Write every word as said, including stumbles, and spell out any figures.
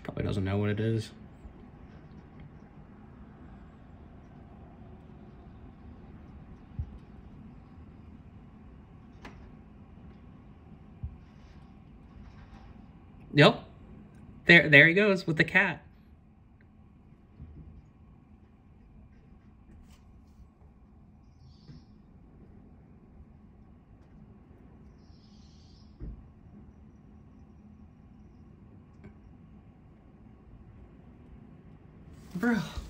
Probably doesn't know what it is. Yep. There, there he goes with the cat. Bro.